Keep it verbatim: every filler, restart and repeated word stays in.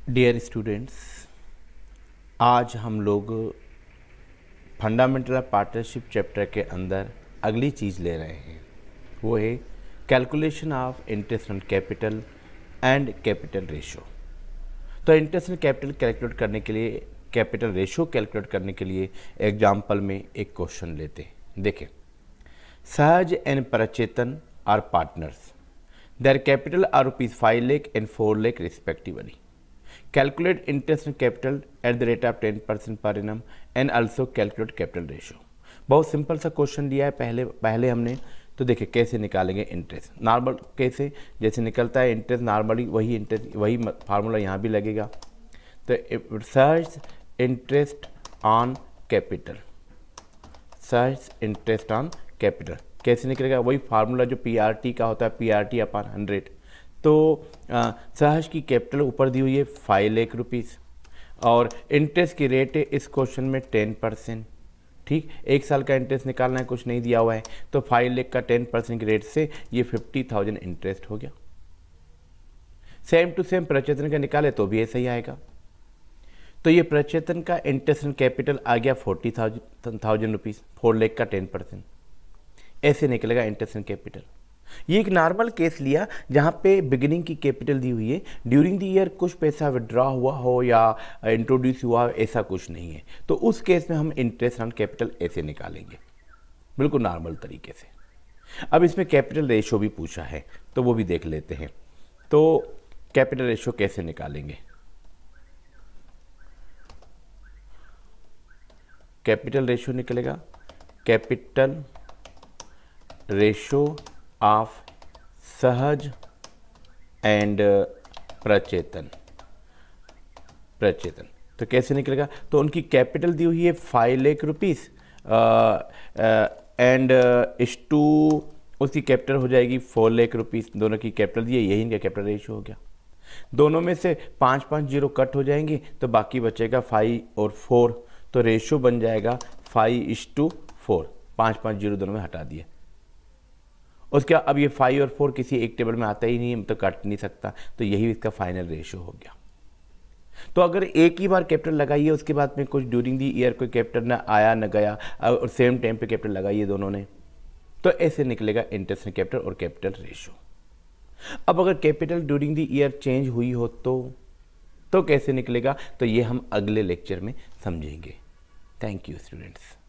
Dear students, आज हम लोग फंडामेंटल ऑफ पार्टनरशिप चैप्टर के अंदर अगली चीज़ ले रहे हैं। वो है calculation of interest on capital and capital ratio. तो इंटरेस्ट ऑन कैपिटल कैलकुलेट करने के लिए, कैपिटल रेशो कैलकुलेट करने के लिए एग्जाम्पल में एक क्वेश्चन लेते हैं। देखें, Sahaj and Prachetan are partners, their capital are rupees five lakh and four lakh respectively. Calculate interest on capital at the rate of ten percent per annum and also calculate capital ratio। बहुत simple सा question लिया है पहले पहले हमने। तो देखिए कैसे निकालेंगे इंटरेस्ट। नॉर्मल कैसे जैसे निकलता है इंटरेस्ट, नॉर्मली वही इंटरेस्ट वही फार्मूला यहाँ भी लगेगा। तो search interest on capital, search interest on capital कैसे निकलेगा? वही फार्मूला जो पी आर टी का होता है, P R T upon hundred. तो आ, सहज की कैपिटल ऊपर दी हुई है फाइव लाख रुपीज़ और इंटरेस्ट की रेट है इस क्वेश्चन में टेन परसेंट। ठीक, एक साल का इंटरेस्ट निकालना है, कुछ नहीं दिया हुआ है। तो फाइव लाख का टेन परसेंट की रेट से ये फिफ्टी थाउजेंड इंटरेस्ट हो गया। सेम टू सेम प्रचेतन का निकाले तो भी ऐसा ही आएगा। तो ये प्रचेतन का इंटरेस्ट इन कैपिटल आ गया forty thousand thousand rupees, four lakh का टेन परसेंट। ऐसे निकलेगा इंटरेस्ट इन कैपिटल। ये एक नॉर्मल केस लिया जहाँ पे बिगिनिंग की कैपिटल दी हुई है, ड्यूरिंग द ईयर कुछ पैसा विड्रॉ हुआ हो या इंट्रोड्यूस हुआ हो, ऐसा कुछ नहीं है। तो उस केस में हम इंटरेस्ट ऑन कैपिटल ऐसे निकालेंगे, बिल्कुल नॉर्मल तरीके से। अब इसमें कैपिटल रेशो भी पूछा है तो वो भी देख लेते हैं। तो कैपिटल रेशो कैसे निकालेंगे? कैपिटल रेशो निकलेगा capital ratio of Sahaj and Prachetan Prachetan तो कैसे निकलेगा? तो उनकी कैपिटल दी हुई है five lakh rupees and is to उसकी कैपिटल हो जाएगी फोर लाख रुपीज़। दोनों की कैपिटल दी है, यही इनका कैपिटल रेशो हो गया। दोनों में से पाँच पाँच जीरो कट हो जाएंगे तो बाकी बचेगा फाइव और फोर। तो रेशो बन जाएगा फाइव इस टू फोर, पाँच पाँच जीरो दोनों में हटा दिए। उसके अब ये फाइव और फोर किसी एक टेबल में आता ही नहीं है, तो काट नहीं सकता। तो यही इसका फाइनल रेशो हो गया। तो अगर एक ही बार कैपिटल लगाइए, उसके बाद में कुछ ड्यूरिंग दी ईयर कोई कैपिटल ना आया ना गया और सेम टाइम पे कैपिटल लगाइए दोनों ने, तो ऐसे निकलेगा इंटरेस्ट इन कैपिटल और कैपिटल रेशो। अब अगर capital during the year change हुई हो तो तो कैसे निकलेगा? तो ये हम अगले लेक्चर में समझेंगे। Thank you students.